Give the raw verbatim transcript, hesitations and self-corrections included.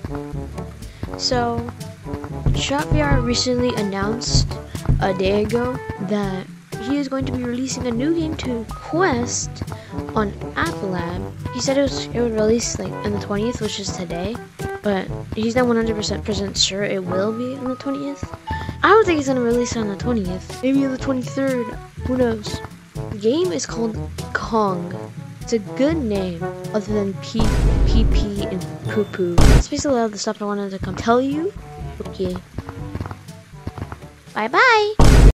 So, Trout V R recently announced a day ago that he is going to be releasing a new game to Quest on App Lab. He said it was it would release like on the twentieth, which is today, but he's not one hundred percent sure it will be on the twentieth. I don't think it's gonna release on the twentieth. Maybe on the twenty-third. Who knows? The game is called Kong. It's a good name, other than pee, pee pee and poo poo. That's basically all the stuff I wanted to come tell you. Okay. Bye bye.